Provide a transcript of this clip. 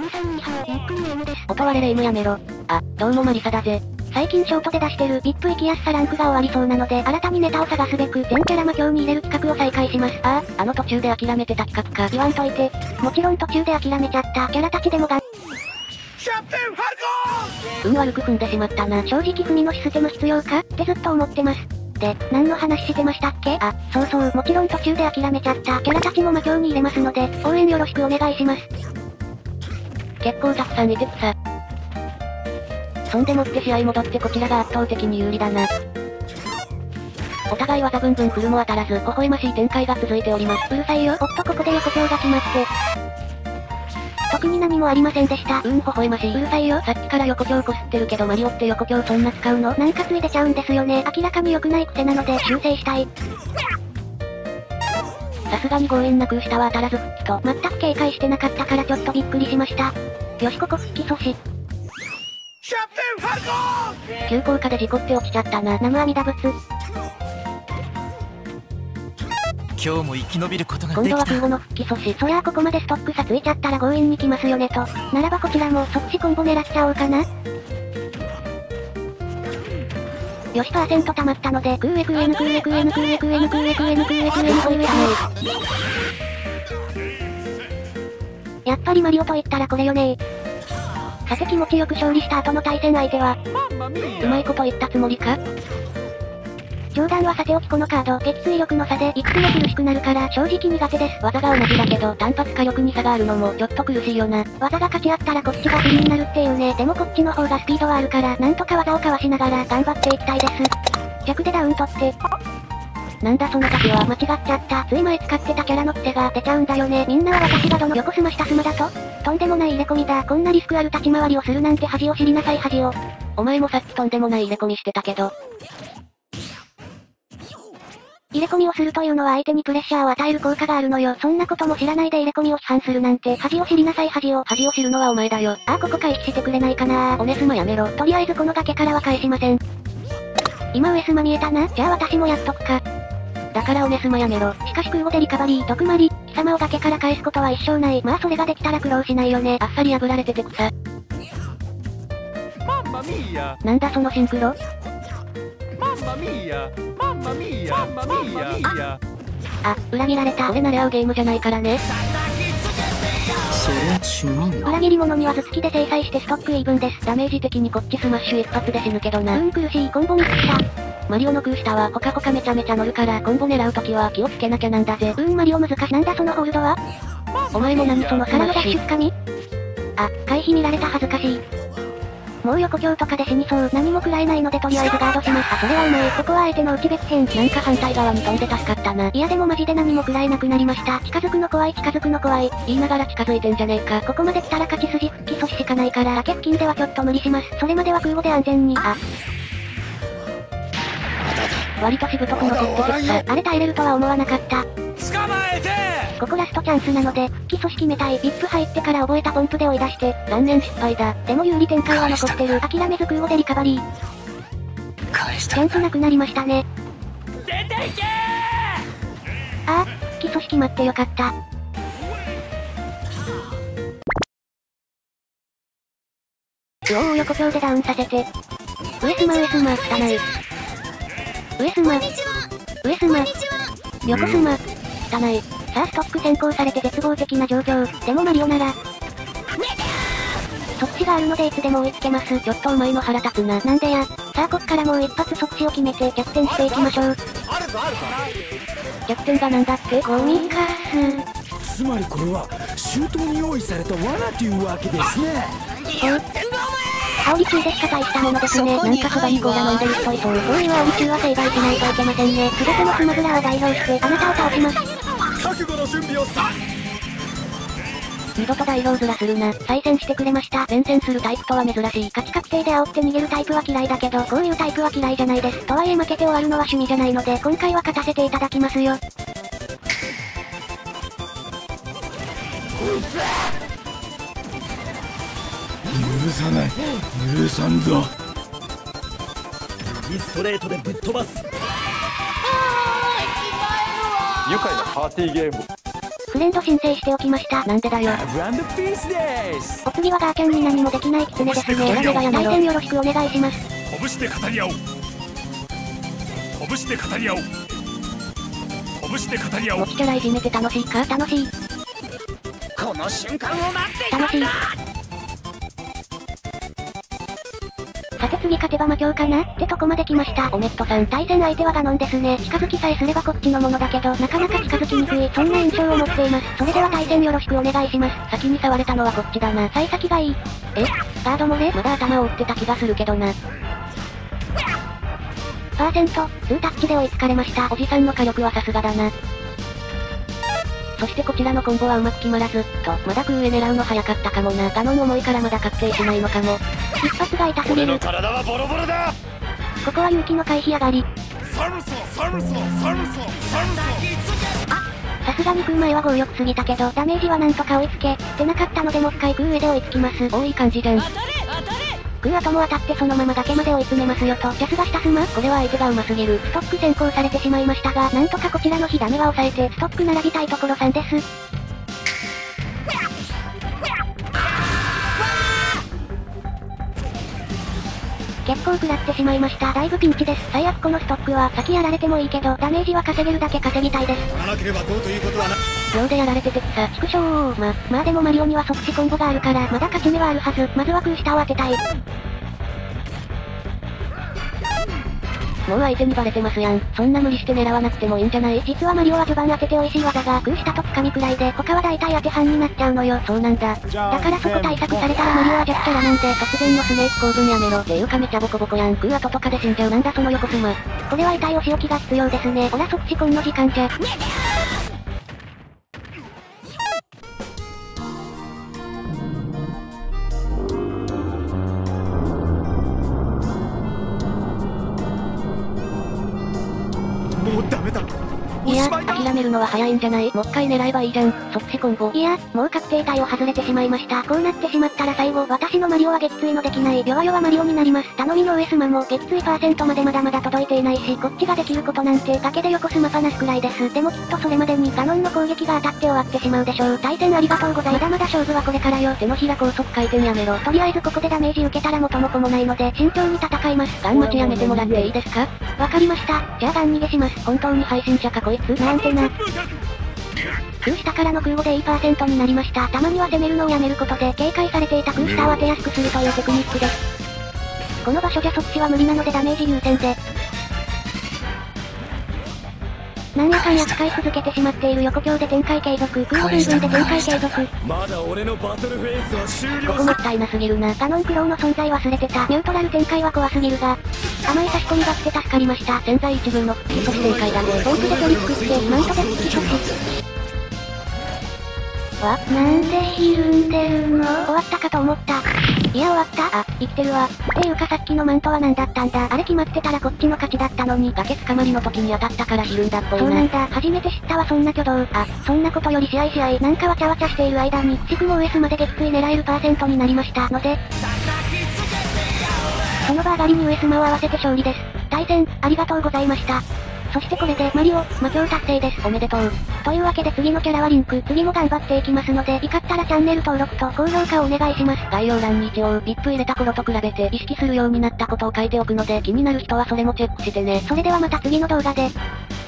皆さんにはゆっくり M です。 音割れレ夢ムやめろ。あ、どうもマリサだぜ。 最近ショートで出してる VIP 行きやすさランクが終わりそうなので、新たにネタを探すべく全キャラ魔境に入れる企画を再開します。 途中で諦めてた企画か。 言わんといて。もちろん途中で諦めちゃったキャラたちでも悪く踏んでしまったな。 正直踏みのシステム必要かってずっと思ってます。で、何の話してましたっけ？そうそう、もちろん途中で諦めちゃったキャラたちも魔境に入れますので、応援よろしくお願いします。 結構たくさんいてくさ。そんでもって試合戻ってこちらが圧倒的に有利だな。お互い技ブンブンフルも当たらず、微笑ましい展開が続いております。 うるさいよ。おっとここで横丁が決まって。特に何もありませんでした。 微笑ましい。 うるさいよ。 さっきから横丁こすってるけどマリオって横丁そんな使うの？ なんかつい出ちゃうんですよね。明らかに良くない癖なので修正したい。 さすがに強引な空下は当たらず復帰と。 全く警戒してなかったからちょっとびっくりしました。よしここ復帰阻止。 急降下で事故って落ちちゃったな。 生阿弥陀仏。 今日も生き延びることができた。 今度は空母の復帰阻止。 そりゃあここまでストック差ついちゃったら強引に来ますよねと。ならばこちらも即死コンボ狙っちゃおうかな。よしパーセント溜まったので、空へ空へぬ空へ空へぬ空へ空へぬ空へ空へぬ空へ空へぬ空へ空へ。やっぱりマリオと言ったらこれよねー。さて気持ちよく勝利した後の対戦相手は、 うまいこと言ったつもりか？ 冗談はさておきこのカード、撃墜力の差でいくつも苦しくなるから正直苦手です。 技が同じだけど単発火力に差があるのもちょっと苦しいよな。 技が勝ち合ったらこっちが不利になるっていうね。でもこっちの方がスピードはあるから、なんとか技をかわしながら頑張っていきたいです。弱でダウン取って。 なんだその時は。 間違っちゃった。つい前使ってたキャラの癖が出ちゃうんだよね。みんなは私がどの横スマ下スマだととんでもない入れ込みだ。こんなリスクある立ち回りをするなんて恥を知りなさい恥を。 お前もさっきとんでもない入れ込みしてたけど。 入れ込みをするというのは相手にプレッシャーを与える効果があるのよ。そんなことも知らないで入れ込みを批判するなんて恥を知りなさい恥を。 恥を知るのはお前だよ。 ここ回避してくれないかな。 オネスマやめろ。 とりあえずこの崖からは返しません。今上スマ見えたな。じゃあ私もやっとくか。 だからオネスマやめろ。 しかし空母でリカバリー、毒まり、貴様を崖から返すことは一生ない。まあそれができたら苦労しないよね。 あっさり破られてて草。 マンマミーヤ。 なんだそのシンクロ？ マンマミーヤ。マンマミーヤ。マンマミーヤ。 裏切られた。俺慣れ合うゲームじゃないからね。 そりゃチュミン。 裏切り者には頭突きで制裁してストックイーブンです。 ダメージ的にこっちスマッシュ一発で死ぬけどな。 苦しいコンボミスした。 マリオの空下はほかほかめちゃめちゃ乗るからコンボ狙うときは気をつけなきゃなんだぜ。 マリオ難しい。なんだそのホールドは？ お前も何そのスマッシュ。 ダッシュつかみ？回避見られた恥ずかしい。もう横境とかで死にそう。何も食らえないのでとりあえずガードします。それはうまい。ここは相手の内別編。 なんか反対側に飛んで助かったな。 いやでもマジで何も食らえなくなりました。近づくの怖い近づくの怖い。 言いながら近づいてんじゃねえか。 ここまで来たら勝ち筋復帰阻止しかないから、崖付近ではちょっと無理します。それまでは空母で安全に。 割としぶとく残っててさ。 あれ耐えれるとは思わなかった。 捕まえて。 ここラストチャンスなので、復帰阻止決めたい。VIP 入ってから覚えたポンプで追い出して。 残念失敗だ。 でも有利展開は残ってる。諦めず空母でリカバリー。チャンスなくなりましたね。 出ていけ復帰阻止決まってよかった。横境でダウンさせて。上スマ汚い。上スマ横スマ汚い。さあストック先行されて絶望的な状況。でもマリオなら即死があるのでいつでも追いつけます。 ちょっとお前の腹立つな。 なんでや。さあこっからもう一発即死を決めて逆転していきましょう。 逆転がなんだって？ ゴミカス。つまりこれは周到に用意された罠というわけですね。 煽り中でしか大したものですね。なんかそばにコーラ飲んでる人いそう。こういう煽り中は成敗しないといけませんね。すべてのスマブラを代表してあなたを倒します。 覚悟の準備をさ。 二度と代表ずらするな。再戦してくれました。前線するタイプとは珍しい。 勝ち確定で煽って逃げるタイプは嫌いだけど、こういうタイプは嫌いじゃないです。とはいえ負けて終わるのは趣味じゃないので、今回は勝たせていただきますよ。 許さない。許さんぞ。 右ストレートでぶっ飛ばす。 愉快なパーティーゲーム。 フレンド申請しておきました。 なんでだよ。 ラブピースです。 お次はガーちゃんに何もできないキツネですね。 キャラメがやめろ。 対戦よろしくお願いします。 拳で語り合おう。拳で語り合おう。拳で語り合おう。 持ちキャラいじめて楽しいか？ 楽しい。 この瞬間を待っていたんだ。 楽しい。さて次勝てば魔境かなってとこまで来ました。 オメットさん。 対戦相手はガノンですね。近づきさえすればこっちのものだけど、なかなか近づきにくい、そんな印象を持っています。それでは対戦よろしくお願いします。 先に触れたのはこっちだな。 幸先がいい。 ガード漏れ？まだ頭を打ってた気がするけどな。 パーセント、2タッチで追いつかれました。 おじさんの火力はさすがだな。そしてこちらのコンボはうまく決まらず、まだ空へ狙うの早かったかもな。ガノン重いからまだ確定しないのかも。 一発が痛すぎる。 体はボロボロだ。 ここは勇気の回避上がり。 さすがに空前は強欲すぎたけど、ダメージはなんとか追いつけ、出なかったのでも深い空上で追いつきます。 いい感じじゃん。 空後も当たってそのまま崖まで追い詰めますよと。ジャスが下すま。 これは相手が上手すぎる。 ストック先行されてしまいましたが、なんとかこちらの火ダメは抑えて、ストック並びたいところさんです。結構食らってしまいました。だいぶピンチです。最悪このストックは先やられてもいいけど、ダメージは稼げるだけ稼ぎたいです。 取らなければこうということはな。 秒でやられててさ、 畜生まあでもマリオには即死コンボがあるから、まだ勝ち目はあるはず。まずは空下を当てたい。 もう相手にバレてますやん。そんな無理して狙わなくてもいいんじゃない？ 実はマリオは序盤当てて美味しい技が空下とつかみくらいで、他は大体当て半になっちゃうのよ。 そうなんだ。 だからそこ対策されたらマリオは弱キャラなんで、 突然のスネーク構文やめろ。っていうかめちゃボコボコやん。空後とかで死んじゃう。なんだその横スマ。 これは痛いお仕置きが必要ですね。ほら即死コンの時間じゃ。 もうダメだ。 いや、諦めるのは早いんじゃない？もう一回狙えばいいじゃん。即死コンボ。 いや、もう確定体を外れてしまいました。こうなってしまったら最後、私のマリオは撃墜のできない、弱々マリオになります。頼みの上スマも、撃墜パーセントまでまだまだ届いていないし、こっちができることなんて、崖で横スマパなすくらいです。でもきっとそれまでに、ガノンの攻撃が当たって終わってしまうでしょう。対戦ありがとうございます。まだまだ勝負はこれからよ。 手のひら高速回転やめろ。 とりあえずここでダメージ受けたら元も子もないので、慎重に戦います。 ガン待ちやめてもらっていいですか？ わかりました。じゃあガン逃げします。 本当に配信者かこいつ？ なんてな。空下からの空母でいいパーセントになりました。たまには攻めるのをやめることで、警戒されていた空下を当てやすくするというテクニックです。この場所じゃ即死は無理なのでダメージ優先で。なんやかんや使い続けてしまっている横強で展開継続。空を全分で展開継続。 まだ俺のバトルフェーズは終了。 ここもったいなすぎるな。 ガノンクローの存在忘れてた。ニュートラル展開は怖すぎるが、甘い差し込みが来て助かりました。 潜在一分の復帰と正解だね。 フォークでトリックって、マントで復帰阻止。なんでひるんでるの？終わったかと思った。いや終わった。 生きてるわ。 っていうかさっきのマントは何だったんだ。あれ決まってたらこっちの勝ちだったのに。 崖捕まりの時に当たったからひるんだっぽいな。 そうなんだ。初めて知ったわそんな挙動。そんなことより試合。なんかわちゃわちゃしている間に、くしくも上スまで撃墜狙えるパーセントになりましたので、その場上がりに上スマを合わせて勝利です。対戦、ありがとうございました。そしてこれでマリオ、魔境達成です。 おめでとう。 というわけで次のキャラはリンク。次も頑張っていきますので、よかったらチャンネル登録と高評価をお願いします。 概要欄に一応、VIP 入れた頃と比べて意識するようになったことを書いておくので、気になる人はそれもチェックしてね。 それではまた次の動画で。